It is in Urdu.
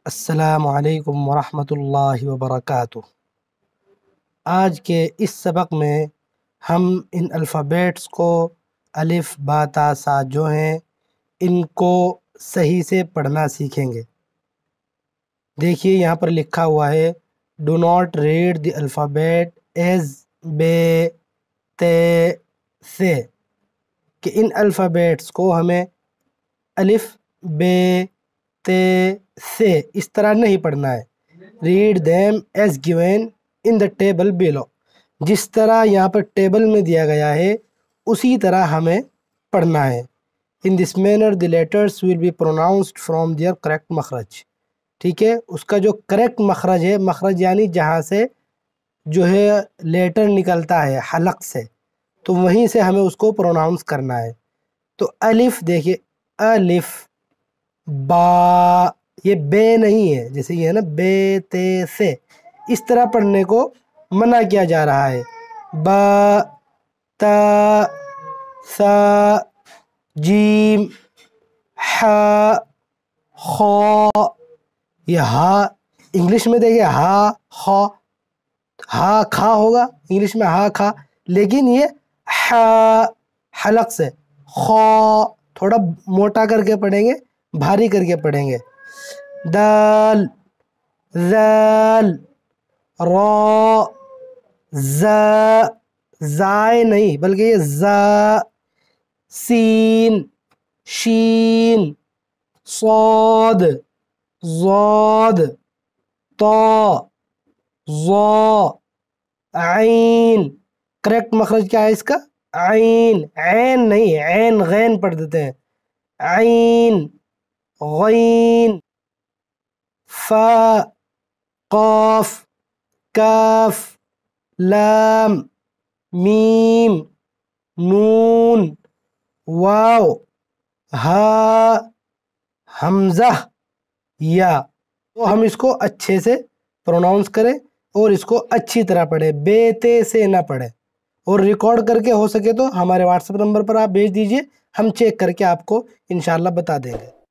السلام علیکم ورحمۃ اللہ وبرکاتہ۔ آج کے اس سبق میں ہم ان الفابیٹس کو الف با تا سا جو ہیں ان کو صحیح سے پڑھنا سیکھیں گے۔ دیکھیے یہاں پر لکھا ہوا ہے do not read the alphabet as بے تے سے، کہ ان الفابیٹس کو ہمیں الف بے تے سے اس طرح نہیں پڑھنا ہے۔ Read them as given in the table below, جس طرح یہاں پر ٹیبل میں دیا گیا ہے اسی طرح ہمیں پڑھنا ہے۔ In this manner the letters will be pronounced from their correct مخرج، ٹھیک ہے، اس کا جو کریکٹ مخرج ہے، مخرج یعنی جہاں سے جو ہے لیٹر نکلتا ہے حلق سے، تو وہیں سے ہمیں اس کو پروناؤنس کرنا ہے۔ تو الف دیکھیے، الف با، یہ بے نہیں ہے، جیسے یہ ہے نا بے تے سے، اس طرح پڑھنے کو منع کیا جا رہا ہے۔ با تا سا جیم ہا خا، یہ ہا انگلش میں دیکھیے ہا خا، ہا کھا ہوگا انگلش میں ہا کھا، لیکن یہ ہا حلق سے، خا تھوڑا موٹا کر کے پڑھیں گے، بھاری کر کے پڑھیں گے۔ دال ذال را زا، زائے نہیں بلکہ یہ زا، سین شین صاد ضاد طا ظا عین۔ کریکٹ مخرج کیا ہے اس کا؟ عین، عین نہیں، عین غین پڑھ دیتے ہیں۔ عین غین فا قاف کاف لام میم نون واو ہا حمزہ یا۔ تو ہم اس کو اچھے سے پروناؤنس کریں اور اس کو اچھی طرح پڑھیں، بے تے سے نہ پڑھیں، اور ریکارڈ کر کے ہو سکے تو ہمارے واٹس ایپ نمبر پر آپ بھیج دیجئے، ہم چیک کر کے آپ کو انشاءاللہ بتا دیں گے۔